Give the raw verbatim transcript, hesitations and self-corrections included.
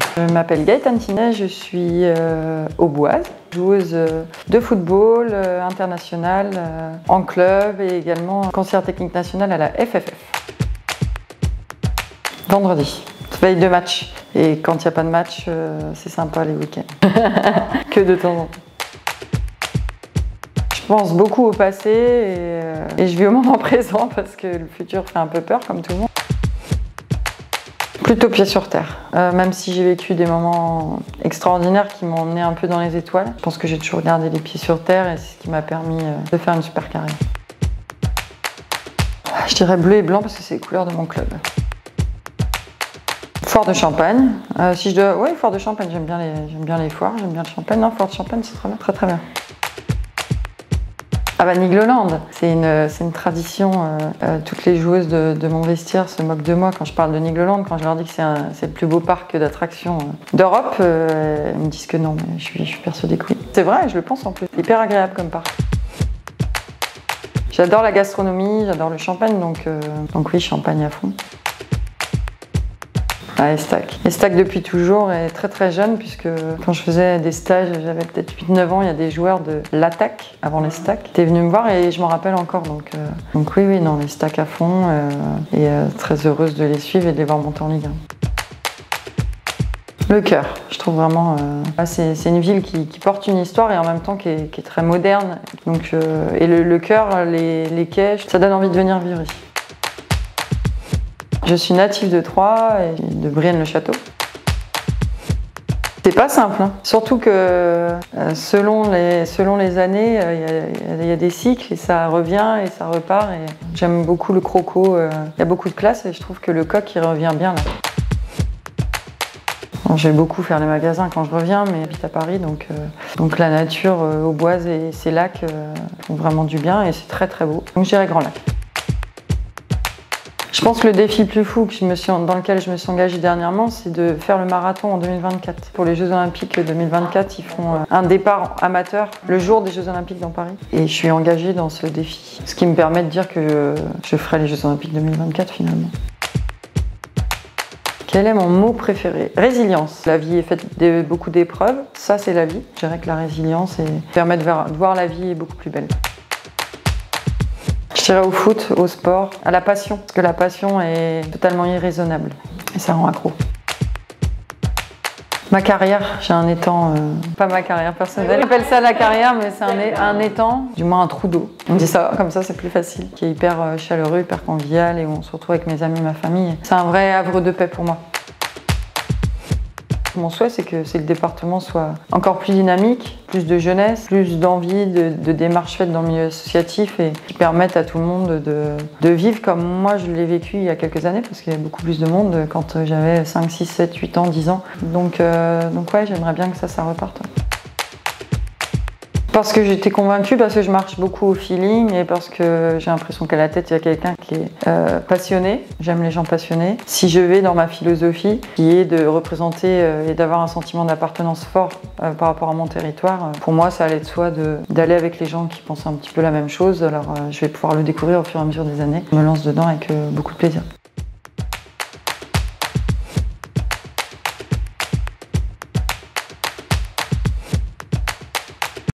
Je m'appelle Gaëtane Tinet, je suis euh, auboise, joueuse de football euh, international euh, en club et également conseillère technique nationale à la F F F. Vendredi, veille de match. Et quand il n'y a pas de match, euh, c'est sympa les week-ends. Que de temps en temps. Je pense beaucoup au passé et, euh, et je vis au moment présent parce que le futur fait un peu peur comme tout le monde. Plutôt pied sur terre, euh, même si j'ai vécu des moments extraordinaires qui m'ont emmené un peu dans les étoiles. Je pense que j'ai toujours gardé les pieds sur terre et c'est ce qui m'a permis euh, de faire une super carrière. Je dirais bleu et blanc parce que c'est les couleurs de mon club. Fort de Champagne. Euh, si je dois... Oui, Fort de Champagne, j'aime bien, les... j'aime bien les foires, j'aime bien le champagne. Non, Fort de Champagne, c'est très bien, très très bien. Ah bah Nigloland, c'est une, c'est une tradition. Euh, euh, toutes les joueuses de, de mon vestiaire se moquent de moi quand je parle de Nigloland. Quand je leur dis que c'est, un, c'est le plus beau parc d'attractions euh, d'Europe, euh, ils me disent que non, mais je suis, je suis persuadée que oui. C'est vrai, je le pense en plus. C'est hyper agréable comme parc. J'adore la gastronomie, j'adore le champagne, donc, euh, donc oui, champagne à fond. Ah, Estac. Estac depuis toujours et très très jeune puisque quand je faisais des stages, j'avais peut-être huit neuf ans, il y a des joueurs de l'Attaque avant l'Estac qui étaient venus me voir et je m'en rappelle encore. Donc, euh, donc oui, oui, non, l'Estac à fond euh, et euh, très heureuse de les suivre et de les voir monter en Ligue un. Le cœur, je trouve vraiment, euh, c'est, c'est une ville qui, qui porte une histoire et en même temps qui est, qui est très moderne. Donc, euh, et le, le cœur, les, les quais, ça donne envie de venir vivre ici. Je suis native de Troyes et de Brienne-le-Château. C'est pas simple, hein. Surtout que euh, selon, les, selon les années, il euh, y, y a des cycles et ça revient et ça repart. Et j'aime beaucoup le croco, il euh, y a beaucoup de classe et je trouve que le coq il revient bien là. Bon, j'aime beaucoup faire les magasins quand je reviens, mais j'habite à Paris, donc, euh, donc la nature euh, auboise et ces lacs euh, font vraiment du bien et c'est très très beau. Donc j'irai Grand Lac. Je pense que le défi le plus fou que je me suis, dans lequel je me suis engagée dernièrement, c'est de faire le marathon en deux mille vingt-quatre. Pour les Jeux Olympiques deux mille vingt-quatre, ils font un départ amateur le jour des Jeux Olympiques dans Paris. Et je suis engagée dans ce défi. Ce qui me permet de dire que je ferai les Jeux Olympiques deux mille vingt-quatre finalement. Quel est mon mot préféré? Résilience. La vie est faite de beaucoup d'épreuves. Ça, c'est la vie. Je dirais que la résilience et permet de voir la vie beaucoup plus belle. Je dirais au foot, au sport, à la passion, parce que la passion est totalement irraisonnable et ça rend accro. Ma carrière, j'ai un étang, euh, pas ma carrière personnelle, on appelle ça la carrière, mais c'est un, un étang, du moins un trou d'eau. On dit ça, comme ça c'est plus facile, qui est hyper euh, chaleureux, hyper convivial et où on se retrouve avec mes amis, ma famille. C'est un vrai havre de paix pour moi. Mon souhait, c'est que, c'est que le département soit encore plus dynamique, plus de jeunesse, plus d'envie, de, de démarches faites dans le milieu associatif et qui permettent à tout le monde de, de vivre comme moi je l'ai vécu il y a quelques années parce qu'il y avait beaucoup plus de monde quand j'avais cinq, six, sept, huit ans, dix ans. Donc, euh, donc ouais, j'aimerais bien que ça, ça reparte. Parce que j'étais convaincue, parce que je marche beaucoup au feeling et parce que j'ai l'impression qu'à la tête il y a quelqu'un qui est euh, passionné. J'aime les gens passionnés. Si je vais dans ma philosophie, qui est de représenter euh, et d'avoir un sentiment d'appartenance fort euh, par rapport à mon territoire, euh, pour moi ça allait de soi de, d'aller avec les gens qui pensent un petit peu la même chose. Alors euh, je vais pouvoir le découvrir au fur et à mesure des années. Je me lance dedans avec euh, beaucoup de plaisir.